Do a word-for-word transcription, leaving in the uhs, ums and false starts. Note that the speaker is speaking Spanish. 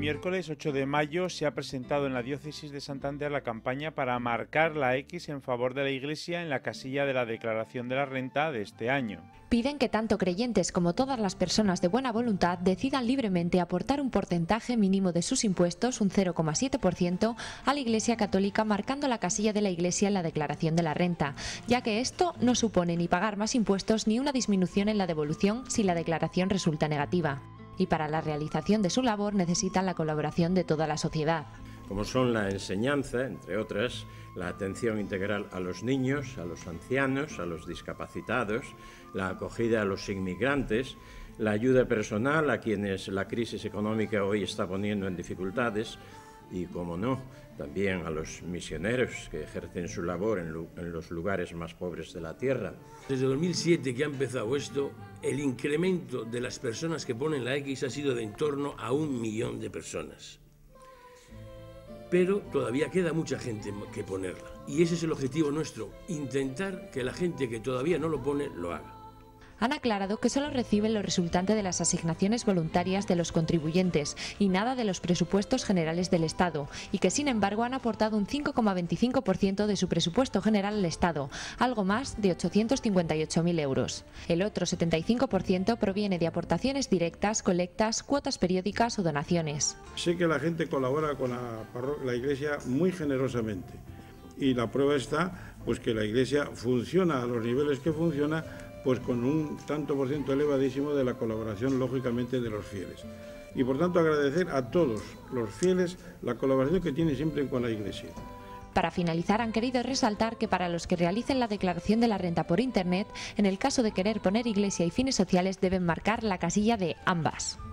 miércoles ocho de mayo se ha presentado en la diócesis de Santander la campaña para marcar la X en favor de la Iglesia en la casilla de la declaración de la renta de este año. Piden que tanto creyentes como todas las personas de buena voluntad decidan libremente aportar un porcentaje mínimo de sus impuestos, un cero coma siete por ciento, a la Iglesia Católica, marcando la casilla de la Iglesia en la declaración de la renta, ya que esto no supone ni pagar más impuestos ni una disminución en la devolución si la declaración resulta negativa. Y para la realización de su labor necesitan la colaboración de toda la sociedad. Como son la enseñanza, entre otras, la atención integral a los niños, a los ancianos, a los discapacitados, la acogida a los inmigrantes, la ayuda personal a quienes la crisis económica hoy está poniendo en dificultades y, como no, también a los misioneros que ejercen su labor en, en los lugares más pobres de la tierra. Desde dos mil siete que ha empezado esto, el incremento de las personas que ponen la X ha sido de en torno a un millón de personas. Pero todavía queda mucha gente que ponerla. Y ese es el objetivo nuestro, intentar que la gente que todavía no lo pone, lo haga. Han aclarado que solo reciben lo resultante de las asignaciones voluntarias de los contribuyentes y nada de los presupuestos generales del Estado, y que sin embargo han aportado un cinco coma veinticinco por ciento de su presupuesto general al Estado, algo más de ochocientos cincuenta y ocho mil euros. El otro setenta y cinco por ciento proviene de aportaciones directas, colectas, cuotas periódicas o donaciones. Sé que la gente colabora con la, la Iglesia muy generosamente, y la prueba está pues que la Iglesia funciona a los niveles que funciona, pues con un tanto por ciento elevadísimo de la colaboración, lógicamente, de los fieles. Y por tanto agradecer a todos los fieles la colaboración que tienen siempre con la Iglesia. Para finalizar, han querido resaltar que para los que realicen la declaración de la renta por Internet, en el caso de querer poner Iglesia y fines sociales deben marcar la casilla de ambas.